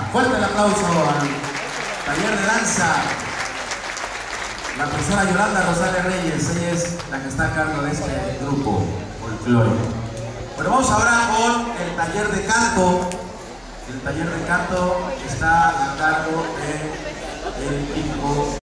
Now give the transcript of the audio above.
Fuerte el aplauso al taller de danza. La profesora Yolanda Rosales Reyes, ella es la que está a cargo de este grupo folclórico. Bueno, vamos ahora con el taller de canto. El taller de canto está a cargo de el equipo